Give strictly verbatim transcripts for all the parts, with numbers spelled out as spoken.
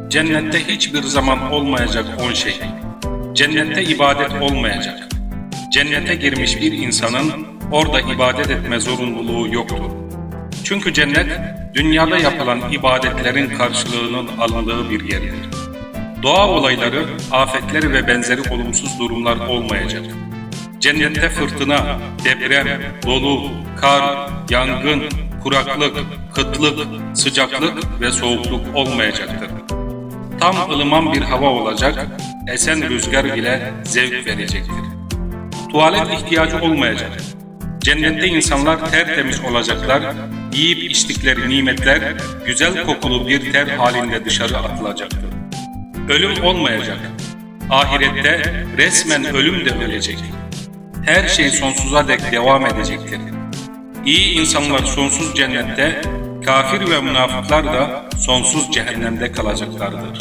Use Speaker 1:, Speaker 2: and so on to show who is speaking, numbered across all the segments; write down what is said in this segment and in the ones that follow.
Speaker 1: Cennette hiçbir zaman olmayacak on şey. Cennette ibadet olmayacak. Cennete girmiş bir insanın orada ibadet etme zorunluluğu yoktur. Çünkü cennet, dünyada yapılan ibadetlerin karşılığının alındığı bir yerdir. Doğa olayları, afetleri ve benzeri olumsuz durumlar olmayacak. Cennette fırtına, deprem, dolu, kar, yangın, kuraklık, kıtlık, sıcaklık ve soğukluk olmayacaktır. Tam ılıman bir hava olacak, esen rüzgar ile zevk verecektir. Tuvalet ihtiyacı olmayacak. Cennette insanlar tertemiz olacaklar, yiyip içtikleri nimetler güzel kokulu bir ter halinde dışarı atılacaktır. Ölüm olmayacak. Ahirette resmen ölüm de ölecek. Her şey sonsuza dek devam edecektir. İyi insanlar sonsuz cennette, kafir ve münafıklar da sonsuz cehennemde kalacaklardır.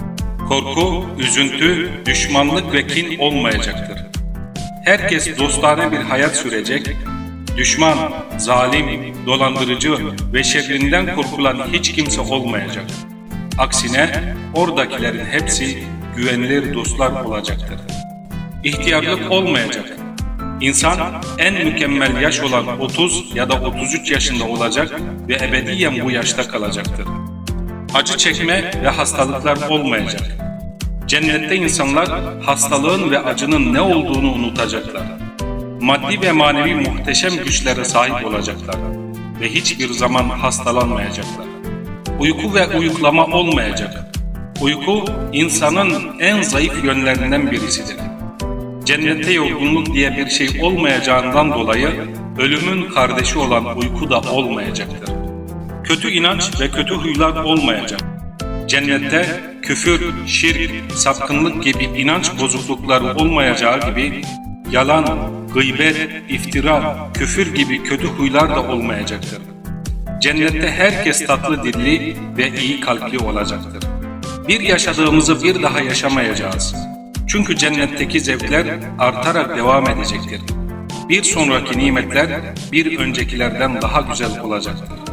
Speaker 1: Korku, üzüntü, düşmanlık ve kin olmayacaktır. Herkes dostane bir hayat sürecek, düşman, zalim, dolandırıcı ve şerrinden korkulan hiç kimse olmayacak. Aksine oradakilerin hepsi güvenilir dostlar olacaktır. İhtiyarlık olmayacak. İnsan en mükemmel yaş olan otuz ya da otuz üç yaşında olacak ve ebediyen bu yaşta kalacaktır. Acı çekme ve hastalıklar olmayacak. Cennette insanlar hastalığın ve acının ne olduğunu unutacaklar. Maddi ve manevi muhteşem güçlere sahip olacaklar ve hiçbir zaman hastalanmayacaklar. Uyku ve uyuklama olmayacak. Uyku, insanın en zayıf yönlerinden birisidir. Cennette yorgunluk diye bir şey olmayacağından dolayı ölümün kardeşi olan uyku da olmayacaktır. Kötü inanç ve kötü huylar olmayacak. Cennette küfür, şirk, sapkınlık gibi inanç bozuklukları olmayacağı gibi yalan, gıybet, iftira, küfür gibi kötü huylar da olmayacaktır. Cennette herkes tatlı dilli ve iyi kalpli olacaktır. Bir yaşadığımızı bir daha yaşamayacağız. Çünkü cennetteki zevkler artarak devam edecektir. Bir sonraki nimetler bir öncekilerden daha güzel olacaktır.